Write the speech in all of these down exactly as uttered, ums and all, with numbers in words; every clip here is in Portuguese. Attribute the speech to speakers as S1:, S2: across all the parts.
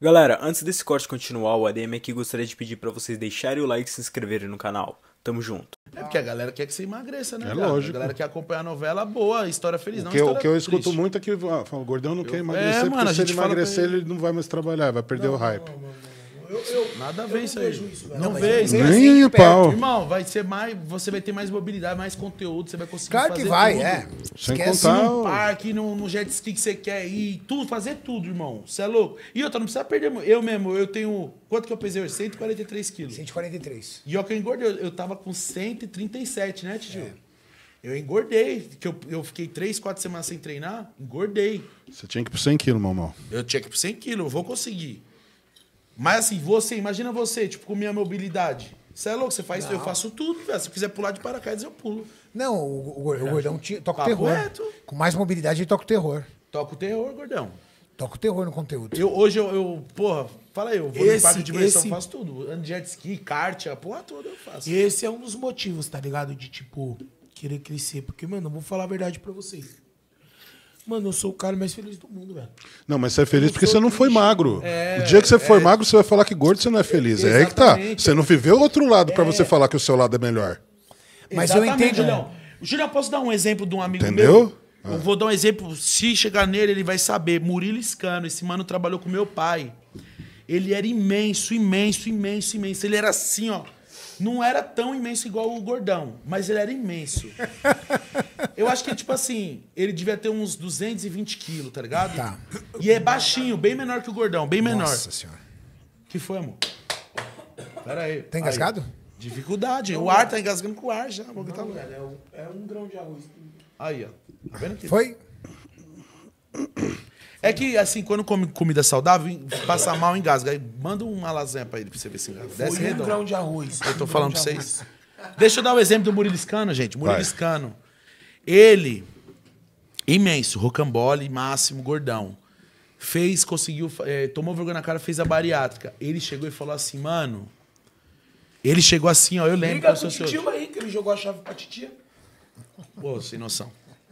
S1: Galera, antes desse corte continuar, o A D M aqui gostaria de pedir pra vocês deixarem o like e se inscreverem no canal. Tamo junto.
S2: É porque a galera quer que você emagreça, né?
S3: É
S2: cara?
S3: lógico.
S2: A galera quer acompanhar a novela boa, história feliz,
S3: O
S2: não
S3: que, eu,
S2: história
S3: o que eu escuto
S2: triste.
S3: muito é que ah, fala, o gordão não quer emagrecer,
S2: É,
S3: porque
S2: mano, a
S3: se ele
S2: gente fala
S3: emagrecer,
S2: pra ele.
S3: ele não vai mais trabalhar, vai perder o hype.
S4: Eu, eu,
S2: Nada a
S4: eu
S2: ver
S4: não
S2: isso aí.
S4: vejo isso, velho.
S2: Não
S4: mas
S2: vê
S4: eu
S2: isso.
S4: vejo
S3: Nem
S4: assim de perto.
S3: pau.
S2: Irmão, vai ser mais. Você vai ter mais mobilidade, mais conteúdo, você vai conseguir
S4: Claro
S2: fazer
S4: que vai,
S2: tudo.
S4: é.
S3: Sem
S4: Esquece
S3: contar
S2: No
S3: o-
S2: parque, no, no jet ski que você quer ir, tudo, fazer tudo, irmão. Você é louco. E outra, não precisa perder. Eu mesmo, eu tenho. Quanto que eu pesei hoje? cento e quarenta e três quilos.
S4: cento e quarenta e três.
S2: E ó, que eu engordei. Eu, eu tava com cento e trinta e sete, né, Tio?
S4: É.
S2: Eu engordei. Que eu, eu fiquei três, quatro semanas sem treinar, engordei.
S3: Você tinha que ir pro cem quilos, mamão.
S2: Eu tinha que ir pro cem quilos, eu vou conseguir. Mas assim, você, imagina você, tipo, com minha mobilidade. Você é louco, você faz, eu faço tudo, velho. Se eu quiser pular de paraquedas, eu pulo.
S4: Não, o, o, o gordão ti- toca o
S2: Papo
S4: terror.
S2: reto.
S4: Com mais mobilidade, ele toca o terror.
S2: Toca o terror, gordão.
S4: Toca o terror no conteúdo.
S2: Eu, hoje eu, eu, porra, fala aí, eu vou
S4: Esse-
S2: no parque de diversão,
S4: esse-
S2: faço tudo. Ando de jet ski, kart, a porra toda eu faço.
S5: E esse é um dos motivos, tá ligado? De, tipo, querer crescer. Porque, mano, eu vou falar a verdade pra vocês. Mano, eu sou o cara mais feliz do mundo, velho.
S3: Não, mas você é feliz
S5: Eu
S3: porque
S5: sou
S3: você não foi
S5: triste.
S3: magro. o dia que você for magro, você vai falar que gordo você não é feliz. É aí que tá.
S2: Exatamente.
S3: Você não viveu o outro lado pra você falar que o seu lado é melhor.
S4: Mas eu
S2: Exatamente,
S4: entendo.
S2: Julião. Julião, posso dar um exemplo de um amigo
S3: Entendeu?
S2: meu? Eu vou dar um exemplo, se chegar nele, ele vai saber. Murilo Scano, esse mano trabalhou com meu pai. Ele era imenso, imenso, imenso, imenso. Ele era assim, ó. Não era tão imenso igual o gordão, mas ele era imenso. Eu acho que, tipo assim, ele devia ter uns duzentos e vinte quilos, tá ligado?
S4: Tá.
S2: E é baixinho, bem menor que o gordão, bem menor.
S4: Nossa senhora.
S2: Que foi, amor? Pera aí.
S4: Tá engasgado?
S2: Aí. Dificuldade. O ar tá engasgando com o ar já. A boca tá louca.
S5: É um, é um grão de arroz.
S2: Aí, ó. Tá vendo que...
S4: Foi?
S2: É que, assim, quando come comida saudável, passa mal, engasga. Aí manda uma lasanha pra ele, pra você ver se engasga. Desce
S5: Foi um
S2: redondo.
S5: grão de arroz.
S2: Eu tô
S5: Um
S2: falando
S5: grão
S2: pra
S5: de
S2: vocês. Deixa eu dar o exemplo do Murilo Scano, gente. Murilo
S3: Vai.
S2: Scano. Ele, imenso, rocambole, máximo, gordão. Fez, conseguiu, eh, tomou vergonha na cara, fez a bariátrica. Ele chegou e falou assim, mano... Ele chegou assim, ó, eu lembro que
S5: Liga
S2: eu
S5: pro
S2: sou seu...
S5: titio aí, que ele jogou a chave pra titia.
S2: Pô, sem noção.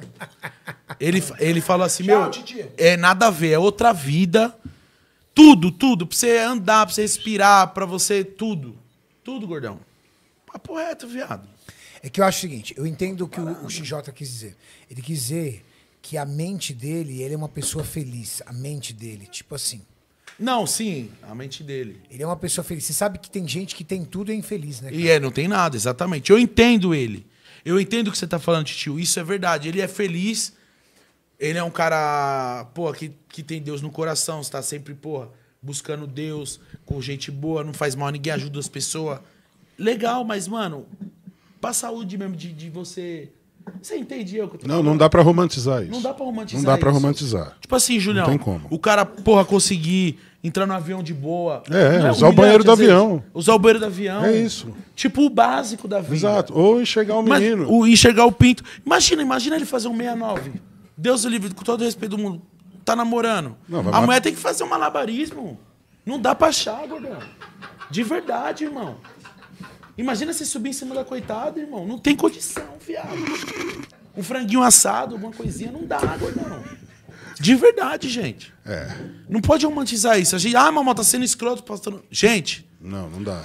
S2: Ele, ele falou assim,
S5: Tchau,
S2: meu,
S5: titia.
S2: é nada a ver, é outra vida. Tudo, tudo. Pra você andar, pra você respirar, pra você... Tudo. Tudo, gordão. Papo reto, viado.
S4: É que eu acho o seguinte, eu entendo o que o, o X J quis dizer. Ele quis dizer que a mente dele, ele é uma pessoa feliz. A mente dele, tipo assim.
S2: Não, sim, a mente dele.
S4: Ele é uma pessoa feliz. Você sabe que tem gente que tem tudo e é infeliz, né? cara?
S2: E é, não tem nada, exatamente. Eu entendo ele. Eu entendo o que você tá falando, tio. Isso é verdade. Ele é feliz. Ele é um cara, pô, que, que tem Deus no coração. Está sempre, pô, buscando Deus, com gente boa, não faz mal a ninguém, ajuda as pessoas. Legal, mas, mano, pra saúde mesmo de, de você... Você entende eu que eu tô
S3: Não,
S2: falando?
S3: não dá pra romantizar isso.
S2: Não dá pra romantizar
S3: Não dá pra
S2: isso.
S3: romantizar.
S2: Tipo assim, Julião,
S3: Não tem como.
S2: o cara, porra, conseguir entrar no avião de boa.
S3: É,
S2: Não
S3: usar o
S2: humilhante,
S3: banheiro do
S2: às vezes.
S3: avião.
S2: Usar o banheiro do avião.
S3: É isso.
S2: Tipo o básico da vida.
S3: Exato. Ou enxergar o
S2: Mas
S3: menino.
S2: o enxergar o pinto. Imagina, imagina ele fazer um sessenta e nove. Deus o livre, com todo o respeito do mundo. Tá namorando.
S3: Não, vai
S2: a
S3: matar.
S2: mulher tem que fazer um malabarismo. Não dá pra achar, gordão. De verdade, irmão. Imagina você subir em cima da coitada, irmão. Não tem condição, viado. Um franguinho assado, alguma coisinha, não dá, gordão. De verdade, gente.
S3: É.
S2: Não pode romantizar isso. A gente, ah, mamãe, tá sendo escroto. Postando... Gente,
S3: Não, não dá.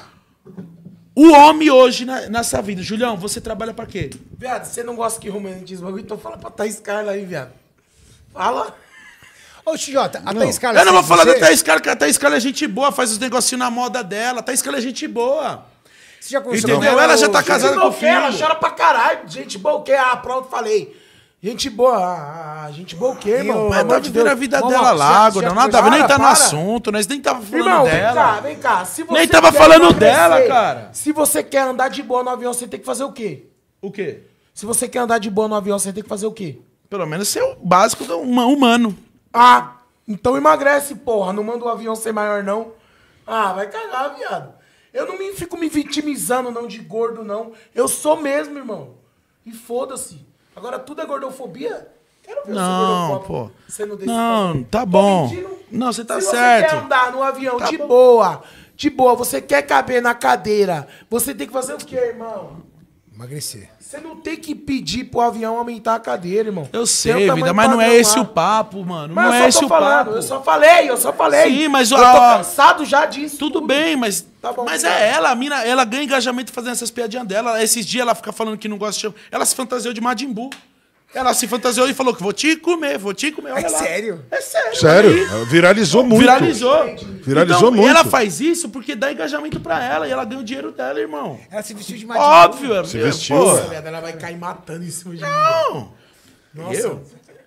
S2: o homem hoje na- nessa vida, Julião, você trabalha pra quê?
S5: Viado, você não gosta que romantize o bagulho? Então fala pra Thaís Carla aí, viado. Fala.
S4: Ô, X J, a
S3: Não.
S4: Thaís Carla...
S2: Eu não vou
S4: você-
S2: falar da Thaís Carla, que a Thaís Carla é gente boa, faz os negocinhos na moda dela. A Thaís Carla é gente boa.
S4: Você já conversou
S2: Entendeu?
S4: com
S2: Ela já tá
S4: ô,
S2: casada
S5: Gente
S2: com o
S5: boa, que ela
S2: filho.
S5: chora pra caralho. Gente boa o quê? Ah, pronto, falei. Gente boa, ah, ah, gente boa o quê, irmão?
S4: ô,
S5: Pelo
S2: Mas tá
S5: amor de
S2: vivendo
S5: Deus.
S2: a vida
S4: Vamos
S2: dela
S4: lá,
S2: lá,
S4: já-
S2: Gordão.
S4: já
S2: Nada a ver, nem
S5: para,
S2: tá no
S5: para.
S2: assunto. Nós nem tava falando
S5: Irmão, vem
S2: dela.
S5: cá, vem cá. Se você
S2: Nem tava
S5: quer
S2: falando
S5: emagrecer,
S2: dela, cara.
S5: Se você quer andar de boa no avião, você tem que fazer o quê?
S2: O quê?
S5: Se você quer andar de boa no avião, você tem que fazer o quê?
S2: Pelo menos ser o básico do huma- humano.
S5: Ah, então emagrece, porra. Não manda o avião ser maior, não. Ah, vai cagar, viado. Eu não me, fico me vitimizando, não, de gordo, não. Eu sou mesmo, irmão. E foda-se. Agora tudo é gordofobia? Quero ver
S2: Não,
S5: você gordofóbico
S2: pô.
S5: sendo desse
S2: Não,
S5: tamanho.
S2: tá
S5: Tô
S2: bom.
S5: mentindo?
S2: Não, você tá
S5: Se
S2: certo.
S5: você quer andar no avião
S2: Tá
S5: de
S2: bom.
S5: boa, de boa, você quer caber na cadeira, você tem que fazer o quê, irmão?
S4: Emagrecer.
S5: Você não tem que pedir pro avião aumentar a cadeira, irmão.
S2: Eu
S5: Tem
S2: sei,
S5: o
S2: vida,
S5: tamanho
S2: mas não é
S5: padrão
S2: esse
S5: lá.
S2: o papo, mano.
S5: Mas
S2: não
S5: eu
S2: é
S5: só
S2: esse
S5: tô
S2: o
S5: falando,
S2: papo.
S5: eu só falei, eu só falei.
S2: Sim, mas
S5: eu
S2: ó,
S5: tô
S2: ó,
S5: cansado já disso.
S2: Tudo bem, mas,
S5: Tá bom,
S2: mas
S5: obrigado.
S2: é ela, a mina, ela ganha engajamento fazendo essas piadinhas dela. Esses dias ela fica falando que não gosta de chão. Ela se fantasiou de Majin Buu. Ela se fantasiou e falou que vou te comer, vou te comer. Olha
S4: É
S2: lá.
S4: sério?
S2: É sério.
S3: Sério,
S2: olha aí.
S3: viralizou muito.
S2: Viralizou.
S3: Viralizou
S2: então,
S3: muito.
S2: ela faz isso porque dá engajamento pra ela e ela ganha o dinheiro dela, irmão.
S4: Ela se vestiu de Majin
S2: Óbvio. é-
S3: Se
S2: é,
S3: vestiu,
S2: pô.
S3: é.
S5: Essa viada, ela vai cair matando em cima de mim.
S2: Não.
S5: Nossa.
S2: Eu?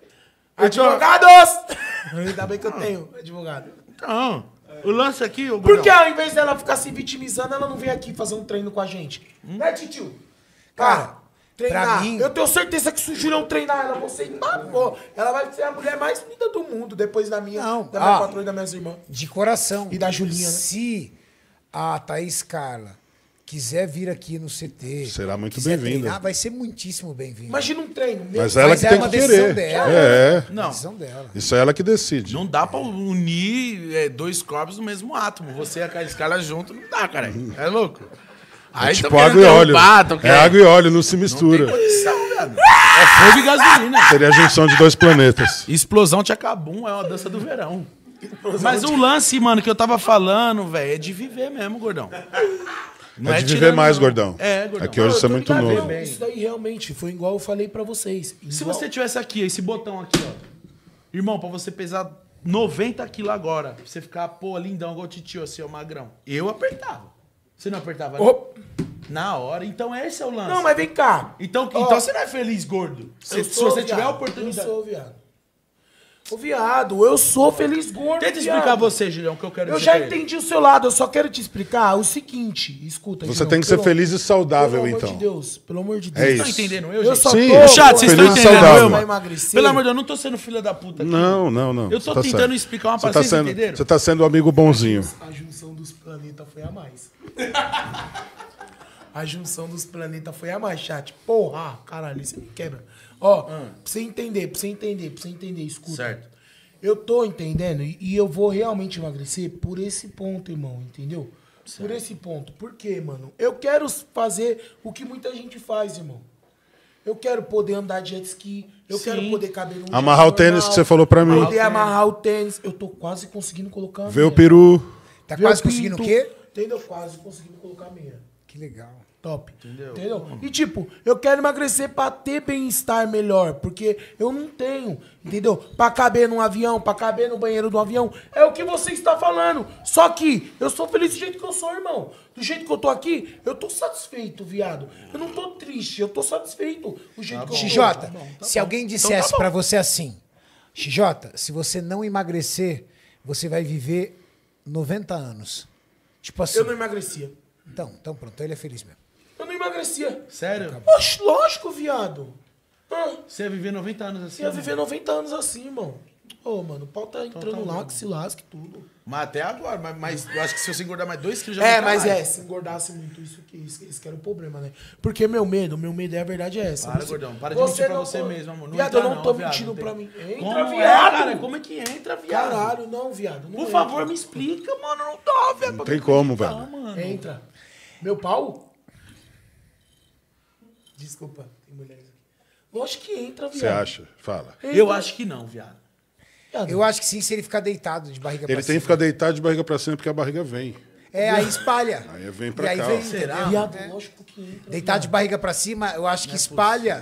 S5: Advogados! Ainda bem que eu tenho advogado.
S2: Não. O lance aqui, o
S5: Por que ao invés dela ficar se vitimizando, ela não vem aqui fazer um treino com a gente? Né, titio?
S4: Cara,
S5: treinar.
S4: pra mim-
S5: Eu tenho certeza que se o Julião treinar ela, você mamou. Ela vai ser a mulher mais linda do mundo, depois da minha,
S4: Não,
S5: da minha
S4: ah.
S5: patroa e das minhas irmãs.
S4: De coração.
S5: E da Julinha, né?
S4: Se a Thaís Carla quiser vir aqui no C T...
S3: Será muito
S4: quiser
S3: bem-vinda.
S4: treinar, vai ser muitíssimo bem-vinda.
S5: Imagina um treino. meu
S3: Mas
S5: Deus.
S3: ela
S4: Mas
S3: que
S4: é
S3: tem
S4: uma
S3: que
S4: decisão
S3: querer.
S4: dela.
S3: É,
S2: Não.
S4: Decisão dela.
S3: isso é ela que decide.
S2: Não dá pra unir é, dois corpos no mesmo átomo. Você e a escala junto, não dá, cara. É louco. Aí
S3: É tipo
S2: tão querendo
S3: água e óleo.
S2: derrubar, tão
S3: É
S2: querendo-
S3: água e óleo, não se mistura.
S2: Condição, viado. É fogo e gasolina.
S3: Seria a junção de dois planetas.
S2: Explosão de acabum é uma dança do verão. Mas o lance, mano, que eu tava falando, velho, é de viver mesmo, gordão. Não
S3: É de viver
S2: tirando,
S3: mais,
S2: não.
S3: gordão.
S2: É, gordão.
S3: É que hoje
S5: Eu
S3: você é
S5: tô
S3: muito
S5: ligado,
S3: novo.
S5: não, Isso daí realmente foi igual eu falei pra vocês.
S2: Se
S5: Igual-
S2: você tivesse aqui, esse botão aqui, ó. Irmão, pra você pesar noventa quilos agora, pra você ficar, pô, lindão, igual o titio, assim, ó, magrão. Eu apertava. Você não apertava? não?
S5: Ô,
S2: Na hora. Então esse é o lance.
S5: não, mas vem cá.
S2: Então,
S5: Ó,
S2: então você não é feliz, gordo. Se,
S5: eu
S2: se
S5: sou,
S2: você tiver a
S5: viado.
S2: oportunidade.
S5: Eu sou, viado. Ô, viado, eu sou feliz gordo,
S2: Tenta
S5: viado.
S2: explicar você, Julião, o que eu quero
S5: Eu
S2: dizer.
S5: já
S2: pra ele.
S5: entendi o seu lado, eu só quero te explicar o seguinte. Escuta,
S3: Você
S5: Julião,
S3: tem que ser
S5: pelo-
S3: feliz e saudável,
S5: Pelo amor
S3: então.
S5: de Deus, pelo amor de Deus.
S3: É
S2: Vocês
S3: isso.
S2: estão entendendo eu,
S5: Eu
S2: gente?
S5: só
S3: Sim,
S5: tô...
S3: eu
S2: Chat, vocês
S3: Feliz
S2: estão
S3: e
S2: entendendo
S3: saudável.
S2: eu,
S5: Vai
S2: mano?
S5: emagrecer.
S2: Pelo amor de Deus, eu não tô sendo filha da puta aqui.
S3: Não, não, não.
S2: Eu tô
S3: Você tá
S2: tentando
S3: certo.
S2: explicar uma
S3: Você tá
S2: parada, vocês
S3: sendo,
S2: entenderam?
S3: você tá sendo o amigo bonzinho.
S5: A junção dos planetas foi a mais. A junção dos planetas foi a mais, chat. Porra, caralho, você me quebra. Ó, pra você entender, pra você entender, pra você entender, escuta.
S2: Certo.
S5: Eu tô entendendo e, e eu vou realmente emagrecer por esse ponto, irmão, entendeu? Por esse ponto. Por quê, mano? Eu quero fazer o que muita gente faz, irmão. Eu quero poder andar de jet ski, eu
S2: Sim.
S5: quero poder caber num
S3: Amarrar
S5: jet
S3: o tênis
S5: normal,
S3: que você falou pra mim.
S5: Poder amarrar o tênis. Eu tô quase conseguindo colocar a
S3: Ver o
S5: meia.
S3: peru.
S4: Tá
S5: Ver
S4: quase
S5: o
S4: conseguindo o
S5: pinto.
S4: quê?
S5: Entendeu? Quase conseguindo colocar a meia.
S4: Que legal.
S5: Top. Entendeu? E tipo, eu quero emagrecer pra ter bem-estar melhor, porque eu não tenho, entendeu? Pra caber num avião, pra caber no banheiro do avião. É o que você está falando. Só que eu sou feliz do jeito que eu sou, irmão. Do jeito que eu tô aqui, eu tô satisfeito, viado. Eu não tô triste, eu tô satisfeito do jeito que eu tô.
S4: X J, se alguém dissesse pra você assim, X J, se você não emagrecer, você vai viver noventa anos. Tipo assim.
S5: Eu não emagrecia.
S4: Então, então pronto, ele é feliz mesmo.
S5: Eu não emagrecia.
S2: Sério?
S5: Oxe, lógico, viado. Ah,
S2: Você ia viver noventa anos assim?
S5: ia
S2: né?
S5: viver noventa anos assim, irmão. Ô, mano, o pau tá entrando
S2: tá
S5: lá,
S2: bom.
S5: que se lasque tudo.
S2: Mas até agora. Mas, mas eu acho que se você engordar mais dois quilos já
S5: É,
S2: não tá
S5: mas
S2: mais.
S5: é, se engordasse muito, isso que, isso, isso que era o problema, né? Porque meu medo, meu medo é a verdade é essa.
S2: Para,
S5: Você-
S2: gordão. Para de mentir pra
S5: não
S2: você
S5: tô-
S2: mesmo, amor. Não
S5: Viado,
S2: entra
S5: eu não tô
S2: viado,
S5: mentindo
S2: não tem-
S5: pra mim. Entra,
S2: Como é,
S5: viado!
S2: cara? Como é que entra, viado?
S5: Caralho, não, viado. Não
S2: Por
S5: entra.
S2: favor, me explica, mano. Não dá, viado.
S3: Não tem como,
S2: Não,
S3: velho.
S2: mano.
S5: Entra. Meu pau? Desculpa, tem mulheres aqui. Lógico que entra, viado.
S3: Você acha? Fala.
S5: Entra,
S2: Eu acho que não, viado.
S5: viado.
S4: Eu acho que sim, se ele ficar deitado de barriga pra
S3: Ele
S4: cima.
S3: tem que ficar deitado de barriga pra cima porque a barriga vem.
S4: É, aí espalha.
S3: Aí vem pra
S4: e aí
S3: cá,
S4: vem,
S3: ó.
S2: Será?
S4: entendeu?
S5: Viado,
S4: É.
S5: lógico que entra.
S4: Deitado de barriga pra cima, eu acho que espalha.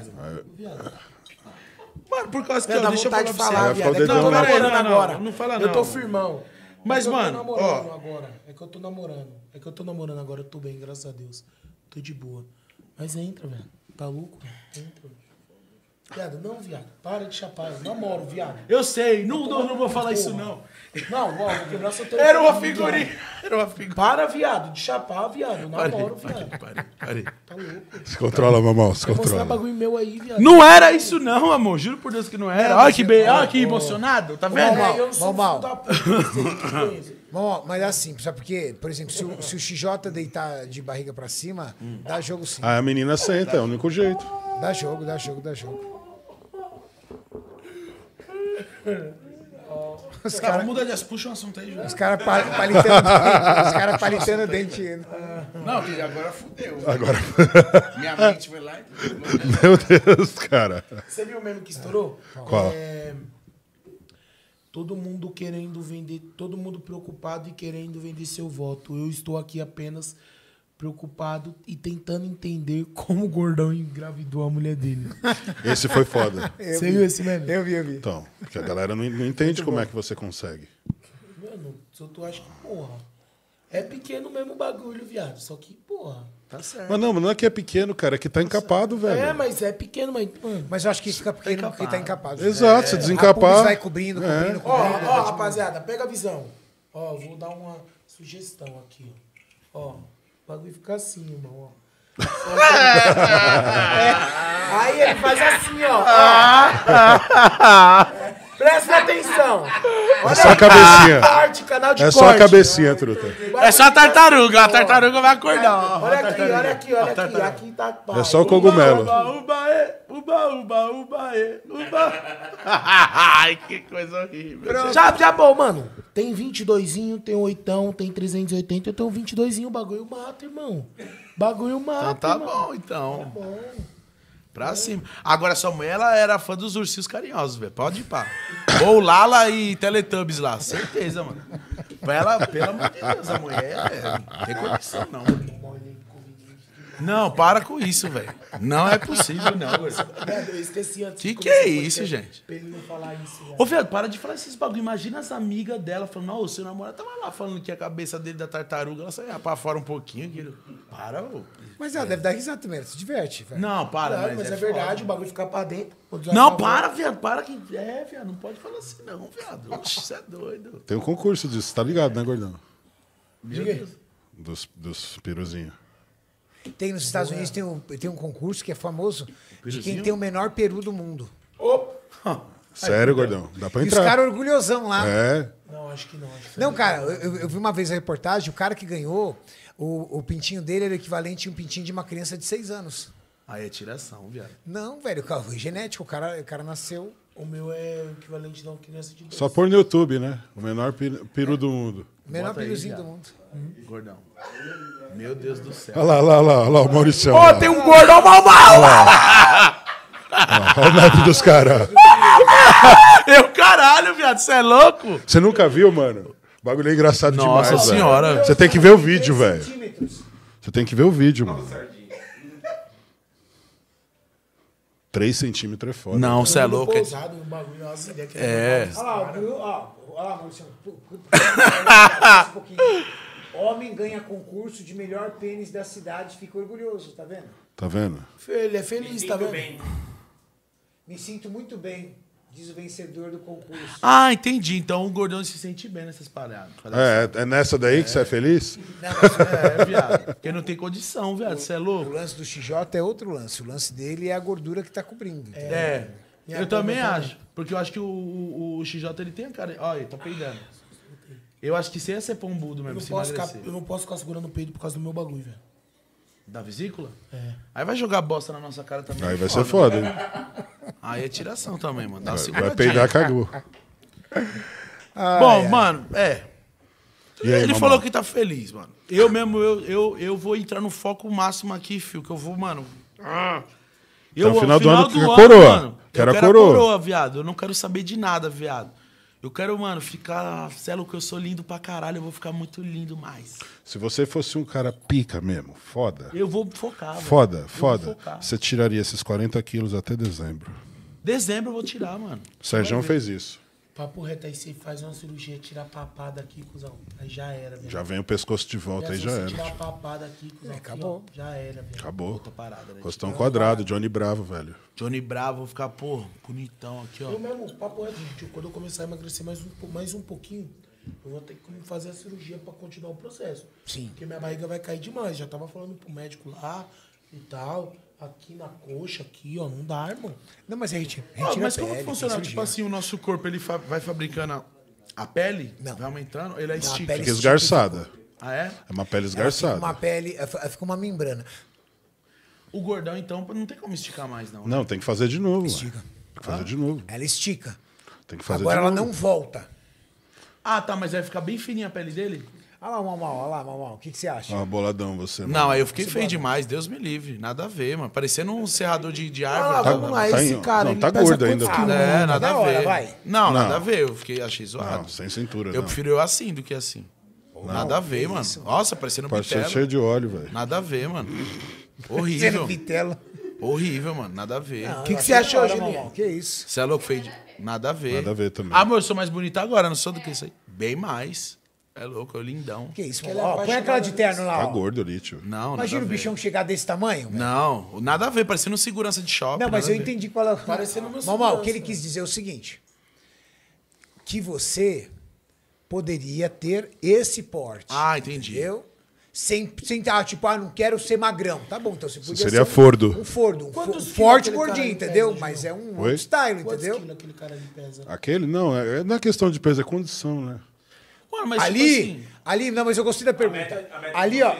S2: Mano, por causa que,
S5: Viado,
S2: ó,
S5: dá
S2: deixa eu
S5: vontade
S2: falar
S5: de
S2: pra
S5: falar,
S2: você.
S3: Vai ficar o
S5: viado. É que eu
S3: dedão
S5: tô
S3: na-
S5: namorando
S2: Não, não,
S5: agora.
S2: não fala
S5: Eu
S2: não.
S5: tô firmão.
S2: Mas,
S5: É que eu tô
S2: mano,
S5: namorando
S2: ó.
S5: agora. É que eu tô namorando. É que eu tô namorando agora. Eu tô bem, graças a Deus. Tô de boa. Mas entra, velho. Tá louco? Velho? Entra. Viado, não, viado. Para de chapar. Eu namoro, viado.
S2: Eu sei. Não, não, não vou falar isso, não.
S5: Não, ó, vou quebrar seu telefone.
S2: Era uma
S5: viado.
S2: figurinha. Era uma figurinha.
S5: Para, viado. De chapar, viado. Eu
S2: Parei,
S5: namoro,
S2: parei,
S5: viado.
S2: parei, parei.
S5: Tá louco.
S3: Se controla, mamão, se
S5: Vou mostrar
S3: controla.
S5: bagulho meu aí, viado.
S2: Não era isso, não, amor. Juro por Deus que não era. Olha que, bem, olha que emocionado. Tá vendo?
S4: mal,
S5: Eu não sou
S4: mal,
S5: filho da puta, você que conhece.
S4: Bom, mas é assim, sabe por quê? Por exemplo, se o, se o X J deitar de barriga pra cima, dá jogo sim.
S3: Aí a menina senta, é o único jeito.
S4: Dá jogo, dá jogo, dá jogo. Os
S2: Tá,
S4: caras
S2: vamos mudar de assunto. Puxa um assunto aí, João.
S4: os cara pa- palitando dente. Os caras palitando o dente.
S2: Não, que agora fudeu.
S3: Agora.
S2: Minha mente foi lá e...
S3: Meu Deus, cara.
S5: Você viu o meme que estourou?
S3: Qual?
S5: É, todo mundo querendo vender, todo mundo preocupado e querendo vender seu voto. Eu estou aqui apenas preocupado e tentando entender como o Gordão engravidou a mulher dele.
S3: Esse foi foda.
S4: Eu
S5: Você
S4: vi.
S5: viu esse meme?
S4: Eu vi, eu vi.
S3: Então, porque a galera não, não entende como é que você consegue.
S5: Mano, só tu acha que, porra, é pequeno mesmo o bagulho, viado. Só que, porra, tá certo.
S3: Mas não, mas não é que é pequeno, cara, é que tá encapado, velho.
S5: É, mas é pequeno, mas, mano.
S4: Mas eu acho que fica pequeno porque tá encapado.
S3: Exato, se
S4: A
S3: desencapar.
S4: pubis vai cobrindo, cobrindo,
S5: Ó,
S4: cobrindo.
S5: ó, rapaziada, pega a visão. Ó, vou dar uma sugestão aqui, ó. Ó, o bagulho fica assim, irmão, ó. Aí ele faz assim, ó. ó. Presta atenção. Olha
S3: É só a
S5: aí,
S3: cabecinha.
S5: corte, canal de
S3: É
S5: corte.
S3: só a cabecinha, truta.
S2: É só a tartaruga. A tartaruga vai acordar.
S5: Olha aqui, olha aqui, olha aqui. Aqui tá.
S3: É só o cogumelo.
S2: Uba, uba, é. Uba, uba, uba, é. Uba. Ai, que coisa horrível.
S5: Já, já bom, mano. Tem vinte e dois, tem oitão, tem trezentos e oitenta, eu tenho vinte e dois, o bagulho mata, irmão. Bagulho mata,
S2: Então tá
S5: irmão.
S2: bom, então. Pra cima. Agora, sua mulher, ela era fã dos ursinhos carinhosos, velho. Pode ir pá. Ou Lala e Teletubbies lá. Certeza, mano. Pra ela, pelo amor de Deus, a mulher, velho, não tem condição, não. Não, para com isso, velho. Não é possível, não, velho.
S5: Viado, eu esqueci antes.
S2: Que
S5: de
S2: que
S5: começar
S2: é
S5: o
S2: isso,
S5: podcast,
S2: gente?
S5: Pra ele não falar isso, velho.
S2: Ô, velho, para de falar esses bagulho. Imagina as amigas dela falando, não, o seu namorado tava lá falando que a cabeça dele da tartaruga, ela saia pra fora um pouquinho. Que... Para, ô.
S4: Mas ela deve dar risada também, ela se diverte, velho.
S2: Não, para,
S5: Claro,
S2: mas,
S5: mas
S2: é,
S5: é verdade,
S2: foda.
S5: o bagulho ficar pra dentro.
S2: Não, para, viado, para que... É, viado, não pode falar assim não, viado. Oxe, você é doido.
S3: Tem um concurso disso, tá ligado, né, gordão?
S2: Meu
S5: Diga aí.
S2: Deus.
S3: Dos, dos piruzinhos.
S4: Tem nos Estados Unidos tem um, tem um concurso que é famoso de quem
S2: peruzinho?
S4: tem o menor peru do mundo.
S3: Sério, gordão? Dá pra
S4: E os
S3: entrar.
S4: caras orgulhosão lá.
S3: É.
S5: Não, acho que não. Acho que
S4: Não, cara, eu, eu vi uma vez a reportagem, o cara que ganhou, o, o pintinho dele era o equivalente a um pintinho de uma criança de seis anos.
S2: Aí é tiração, viado.
S4: Não, velho, cara, foi genético, o cara, o cara nasceu...
S5: O meu é o equivalente de uma criança de dois.
S3: Só pôr no YouTube, né? O menor pi- peru do mundo.
S4: O menor
S2: Bota aí,
S4: piruzinho
S2: viado.
S4: do mundo.
S2: Gordão. Meu Deus do céu.
S3: Olha lá, olha lá, olha lá, olha lá o Mauricião.
S5: Ó,
S3: lá.
S5: tem um gordão mal mal!
S3: Olha o naipe dos caras.
S2: Eu, caralho, viado, você é louco?
S3: Você nunca viu, mano? O bagulho é engraçado
S2: Nossa
S3: demais, velho.
S2: senhora.
S3: Você tem que ver o vídeo, velho.
S4: Centímetros.
S3: Você tem que ver o vídeo, mano. três centímetros é foda.
S2: Não, você é louco. é-
S5: Pousado no bagulho, nossa ideia que
S2: É.
S4: Olha lá, o- ó, olha lá, Maurício. Pu- pu- um pouquinho. Homem ganha concurso de melhor pênis da cidade, fica orgulhoso, tá vendo?
S3: Tá vendo?
S5: Ele é feliz, tá vendo?
S4: Me sinto muito bem, diz o vencedor do concurso.
S2: Ah, entendi. Então o gordão se sente bem nessas paradas.
S3: É, é nessa daí que você é feliz?
S4: Não, mas
S2: É, viado. Porque não tem condição, viado. Você é
S4: o
S2: louco?
S4: lance do X J é outro lance. O lance dele é a gordura que tá cobrindo. entendeu?
S2: É.
S5: E a
S2: Eu também
S5: bunda também.
S2: acho. Porque eu acho que o, o, o X J ele tem a cara. Olha, ele tá peidando. Eu acho que você ia ser pombudo
S5: Eu
S2: mesmo,
S5: não,
S2: se
S5: posso
S2: emagrecer.
S5: ficar, eu não posso ficar segurando o peito por causa do meu bagulho, velho.
S2: Da vesícula?
S5: É.
S2: Aí vai jogar bosta na nossa cara também.
S3: Aí
S2: é
S3: vai ser foda, hein?
S2: Aí é tiração também, mano. Dá uma
S3: Vai,
S2: seguradinha.
S3: vai peidar, cagou.
S2: Bom, mano, é.
S3: E aí,
S2: Ele
S3: mamão?
S2: falou que tá feliz, mano. Eu mesmo, eu, eu, eu vou entrar no foco máximo aqui, filho, que eu vou, mano. ah, Eu,
S3: Até o final
S2: ao
S3: do ano, quer a coroa. Quero
S2: eu
S3: a
S2: quero
S3: coroa.
S2: a coroa, viado. Eu não quero saber de nada, viado. Eu quero, mano, ficar... Cê é louco, eu sou lindo pra caralho, eu vou ficar muito lindo mais.
S3: Se você fosse um cara pica mesmo, foda.
S2: Eu vou focar, velho.
S3: Foda,
S2: Eu vou
S3: foda.
S2: focar.
S3: Você tiraria esses quarenta quilos até dezembro.
S2: Dezembro eu vou tirar, mano.
S3: O Sérgio fez isso.
S5: Papo reto, aí você faz uma cirurgia, tira a papada aqui, cuzão. Aí já era, velho.
S3: Já vem o pescoço de volta, aí
S5: Se
S3: já
S5: você
S3: era.
S5: tirar a papada aqui, cuzão, aqui,
S4: acabou.
S5: ó, já era, velho.
S3: Acabou.
S2: Outra parada, né?
S3: Rostão quadrado, Johnny Bravo, velho.
S2: Johnny Bravo, vou ficar, pô, bonitão aqui, ó.
S5: Eu mesmo, papo reto, gente, quando eu começar a emagrecer mais um, po- mais um pouquinho, eu vou ter que fazer a cirurgia pra continuar o processo.
S4: Sim.
S5: Porque minha barriga vai cair demais. Já tava falando pro médico lá e tal. Aqui na coxa, aqui, ó, não dá, irmão.
S4: Não, mas a gente
S2: Ah,
S4: retira
S2: mas
S4: a
S2: como
S4: pele,
S2: que funciona?
S4: tem
S2: Tipo
S4: cirurgia.
S2: assim, o nosso corpo, ele fa- vai fabricando a, a pele?
S4: Não.
S2: Vai aumentando? Ele é estica?
S4: pele-
S3: Fica esgarçada.
S2: Ah, é?
S3: É uma pele
S4: Ela fica
S3: esgarçada.
S4: uma pele, ela fica uma membrana.
S2: O gordão, então, não tem como esticar mais, não.
S3: Não, tem que fazer de novo.
S4: Estica.
S3: Mano. Tem que fazer de novo.
S4: Ela estica.
S3: Tem que fazer
S4: Agora
S3: de
S4: ela
S3: novo.
S4: não volta.
S2: Ah, tá, mas vai ficar bem fininha a pele dele?
S4: Olha lá, Mal Mal, olha lá, Mal Mal. O que, que você acha?
S3: Ah, boladão você, mano.
S2: Não, aí eu fiquei feio demais, Deus me livre. Nada a ver, mano. Parecendo um serrador de, de
S5: Ah,
S2: árvore.
S5: lá, vamos lá,
S3: tá
S5: esse
S3: em-
S5: cara,
S3: não,
S5: ele
S3: tá
S5: pesa
S3: gordo
S5: quantos
S3: ainda,
S5: quilos?
S2: É, nada
S4: Da
S2: a
S4: hora,
S2: ver.
S4: vai.
S2: Não,
S3: Não.
S2: nada a ver. Eu fiquei, achei zoado.
S3: Não, sem cintura,
S2: Eu
S3: não.
S2: prefiro eu assim do que assim. Nada a ver, mano. Nossa, parecendo um
S3: Pode ser
S2: bitelo.
S3: cheio de óleo, velho.
S2: Nada a ver, mano.
S4: Sendo
S2: Horrível.
S4: vitela.
S2: Horrível, mano. Nada a ver.
S5: O que, que você achou,
S4: Mal
S5: Juninho?
S4: Mal, que isso?
S2: Você é louco, feio? de- Nada a ver.
S3: Nada a ver também.
S2: Ah, amor, eu sou mais bonita agora, não sou do que isso aí. Bem mais. É louco, eu lindão.
S4: Que isso,
S5: Ele
S4: Mal
S5: é
S4: Mal? Ó, põe aquela de
S5: apaixonado
S4: terno lá,
S3: Tá
S4: ó.
S3: gordo ali, tio.
S2: Não,
S4: Imagina
S2: nada
S4: o
S2: a ver.
S4: bichão chegar desse tamanho. velho.
S2: Não, nada a ver, parecendo um segurança de shopping.
S4: Não, mas
S2: nada
S4: eu
S2: a ver.
S4: entendi qual é.
S5: Parecendo uma
S4: Mal Mal, o que ele
S5: segurança.
S4: quis dizer é o seguinte: que você poderia ter esse porte.
S2: Ah, entendi.
S4: Entendeu? Sem, sem tá, tipo, ah, não quero ser magrão. Tá bom, então você podia
S3: seria
S4: ser um-
S3: fordo.
S4: Um fordo, um, fo-
S5: Quantos
S4: um
S5: quilos
S4: forte
S5: aquele cara
S4: gordinho,
S5: ele
S4: entendeu?
S5: pesa,
S4: Mas é
S5: João?
S4: um
S3: Oi?
S4: outro style,
S5: Quantos
S4: entendeu?
S5: quilos aquele cara ali pesa?
S3: Aquele, não, é, não é questão de peso, é condição, né?
S2: Mano, mas
S4: Ali,
S2: tipo assim,
S4: ali, não, mas eu gostei da pergunta. Ali, ó.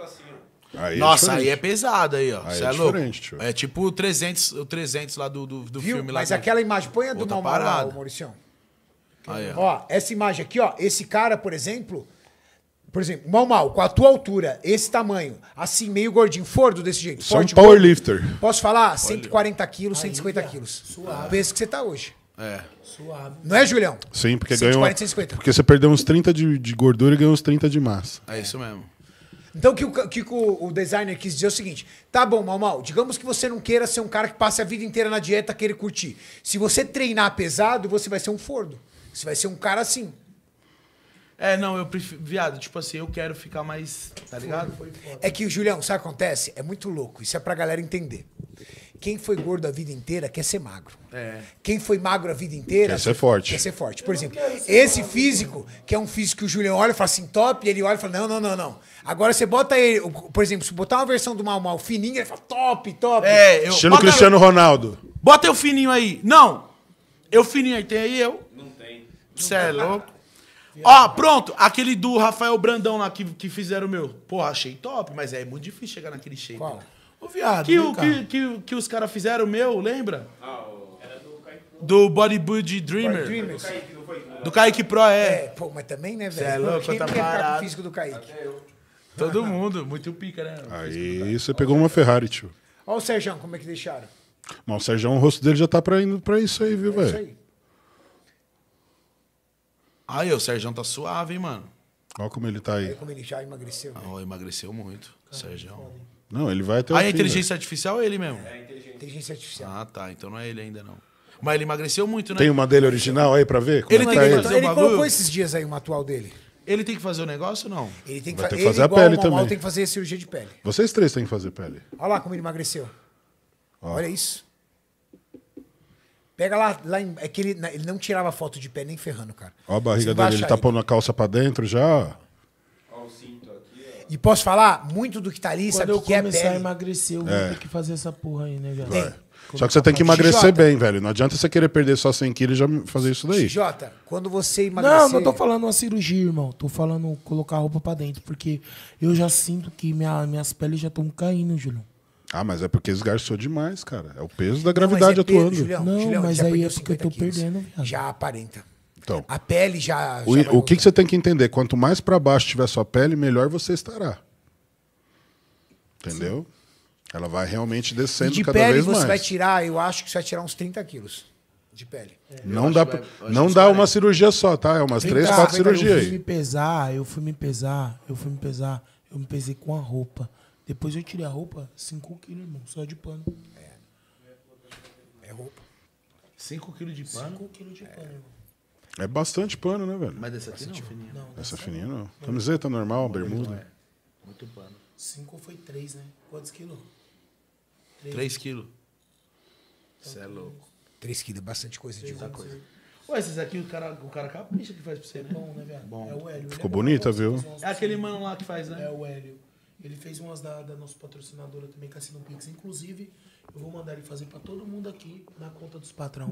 S3: Aí
S2: nossa,
S3: é
S2: aí é
S3: diferente.
S2: pesado aí, ó.
S3: Aí
S2: Cê
S3: é
S2: é louco.
S3: diferente, tio.
S2: É tipo o trezentos, o trezentos lá do, do, do
S4: Viu?
S2: filme lá.
S4: Mas
S2: do-
S4: aquela imagem, põe a do
S2: Outra
S4: Mal Mal lá,
S2: parada.
S4: ô, Mauricião.
S2: Aí, ó.
S4: Ó, essa imagem aqui, ó. Esse cara, por exemplo. Por exemplo, Mal Mal, com a tua altura, esse tamanho, assim, meio gordinho, fordo desse jeito.
S3: Só um
S4: forte, gordo.
S3: powerlifter.
S4: Posso falar? cento e quarenta quilos, cento e cinquenta quilos.
S5: Suave.
S4: O peso que você tá hoje.
S2: É.
S5: Suave.
S4: Não é, Julião?
S3: Sim, porque
S4: cento e
S3: ganhou.
S4: quarenta, cento e cinquenta.
S3: Porque você perdeu uns trinta de, de gordura e ganhou uns trinta de massa.
S2: É isso mesmo.
S4: Então, o que, o, que o, o designer quis dizer é o seguinte: tá bom, Mal Mal, digamos que você não queira ser um cara que passe a vida inteira na dieta, querer curtir. Se você treinar pesado, você vai ser um fordo. Você vai ser um cara assim.
S2: É, não, eu prefiro. Viado, tipo assim, eu quero ficar mais. Tá ligado?
S4: É que, Julião, sabe o que acontece? É muito louco. Isso é pra galera entender. Quem foi gordo a vida inteira quer ser magro.
S2: É.
S4: Quem foi magro a vida inteira
S3: Quer ser forte.
S4: Quer ser forte. Por exemplo, esse físico, que é um físico que o Julião olha e fala assim, top, e ele olha e fala, não, não, não, não. Agora você bota ele, por exemplo, se botar uma versão do Mal Mal fininha, ele fala, top, top.
S2: É, eu.
S3: Estilo
S2: bota,
S3: Cristiano Ronaldo.
S2: Bota eu fininho aí. Não! Eu fininho aí, tem aí eu. Não tem. Você é louco? Ó, pronto, aquele do Rafael Brandão lá que, que fizeram o meu. Porra, achei top, mas é muito difícil chegar naquele shape.
S4: Qual?
S5: Ô, viado,
S2: Que,
S5: vem
S2: o,
S5: cá.
S2: que, que, que os caras fizeram o meu, lembra? Do Bodybuild Dreamer.
S4: Dreamers.
S2: Do Kaique Pro, é.
S4: É, pô, mas também, né,
S2: Cê é
S4: velho?
S2: louco,
S4: Quem
S2: tá
S4: não quer ficar com o
S2: parado.
S4: físico do Kaique?
S2: Todo mundo, muito pica, né?
S3: Aí você pegou uma Ferrari, tio.
S4: Olha o Sérgio, como é que deixaram.
S3: Mas o Sérgio, o rosto dele já tá pra indo pra isso aí, viu,
S4: É isso
S3: velho?
S4: aí.
S2: Aí, o Sérgio tá suave, hein, mano.
S3: Olha como ele tá aí.
S4: Olha como ele já emagreceu. né?
S2: Ó, emagreceu muito, Sérgio.
S3: Não, ele vai até o
S2: Aí, a
S3: fim,
S2: inteligência artificial é ele mesmo.
S4: Inteligência artificial.
S2: Ah, tá. Então não é ele ainda, não. Mas ele emagreceu muito, né?
S3: velho. Tem uma dele original aí pra ver? Como
S2: Ele
S3: é que
S2: tem
S3: tá
S2: que
S3: ele?
S2: fazer o
S4: Ele
S2: bagulho?
S4: colocou esses dias aí uma atual dele.
S2: Ele tem que fazer o negócio ou não?
S4: Ele tem que,
S3: Vai
S4: fa-
S3: ter que
S4: ele,
S3: fazer a
S4: igual
S3: pele
S4: o Mal Mal,
S3: também.
S4: tem que fazer cirurgia de pele.
S3: Vocês três têm que fazer pele.
S4: Olha lá como ele emagreceu.
S3: Ó.
S4: Olha isso. Pega lá, lá em, é que ele, ele não tirava foto de pé nem ferrando, cara.
S3: Ó a barriga
S4: Você vai
S3: dele, ele
S4: achar
S3: tá pondo a calça pra dentro já.
S4: E posso falar, muito do que tá ali,
S5: Quando
S4: sabe
S5: eu
S4: o que, que é
S5: começar a
S4: pele?
S5: emagrecer, eu vou
S3: É.
S5: ter que fazer essa porra aí, né, viado?
S4: Tem.
S3: Só que você tem que
S4: X J.
S3: emagrecer bem, velho. Não adianta você querer perder só cem quilos e já fazer isso daí.
S4: Jota, quando você emagrecer...
S5: Não, não tô falando uma cirurgia, irmão. Tô falando colocar a roupa pra dentro. Porque eu já sinto que minha, minhas peles já estão caindo, Júlio.
S3: Ah, mas é porque esgarçou demais, cara. É o peso da
S4: Não, mas
S3: gravidade
S4: é peso,
S3: atuando.
S4: Julião,
S5: Não,
S4: Julião,
S5: mas
S4: já
S5: aí
S4: perdeu
S5: é porque eu tô
S4: cinquenta quilos.
S5: perdendo, viado.
S4: Já aparenta.
S3: Então,
S4: A pele já...
S3: o,
S4: já vai
S3: o que, que
S4: voltar.
S3: você tem que entender? Quanto mais pra baixo tiver sua pele, melhor você estará. Entendeu? Ela vai realmente
S4: E
S3: descendo
S4: de
S3: cada
S4: pele
S3: vez
S4: você
S3: mais.
S4: vai tirar, eu acho que você vai tirar uns trinta quilos de pele.
S3: Não dá,
S2: que vai-
S3: pra-
S2: eu acho
S3: não
S2: que
S3: dá
S2: uns
S3: uma
S2: quarenta.
S3: cirurgia só, tá? É umas
S5: Vem
S3: três,
S5: cá,
S3: quatro
S5: vem cá,
S3: cirurgias
S5: Eu fui me
S3: aí.
S5: pesar, eu fui me pesar, eu fui me pesar, eu me pesei com a roupa. Depois eu tirei a roupa, cinco quilos, irmão, só de pano.
S4: É roupa.
S2: cinco quilos de pano?
S5: cinco quilos de pano, irmão.
S3: É bastante pano, né, velho?
S2: Mas dessa aqui não, fininha.
S5: Não,
S3: Essa fininha não. Camiseta normal, bermuda.
S2: Muito pano.
S5: cinco foi três, né? Quantos quilos?
S2: três quilos. Você é louco.
S4: três quilos, é bastante coisa de roupa.
S2: Ué, esses aqui o cara, o cara capricha que faz pra você, né?
S5: Bom, né, viado?
S2: Bom.
S5: É o Hélio. ele
S3: Ficou
S5: é bom,
S3: bonita,
S5: ele
S3: viu?
S5: faz umas
S2: É aquele
S5: coisas.
S2: mano lá que faz, né?
S5: É o Hélio. Ele fez umas da, da nossa patrocinadora também, Cassino Pix. Inclusive, eu vou mandar ele fazer pra todo mundo aqui na conta dos patrão.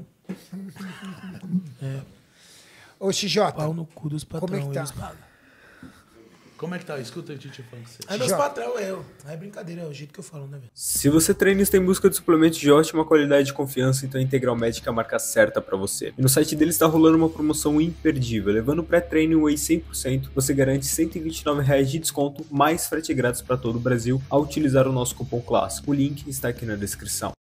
S5: É,
S4: Ô, X J,
S5: pau no cu dos patrão.
S4: Como é que tá?
S5: eles pagam.
S2: Como é que tá? Escuta aí o Titi falando com você.
S5: Aí meus patrão é eu. Aí é brincadeira, é o jeito que eu falo, né, velho?
S1: Se você treina e está em busca de suplementos de ótima qualidade e confiança, então a Integral Médica é a marca certa para você. E no site deles está rolando uma promoção imperdível. Levando o pré-treino e o whey cem por cento, você garante cento e vinte e nove reais de desconto, mais frete grátis para todo o Brasil, ao utilizar o nosso cupom clássico. O link está aqui na descrição.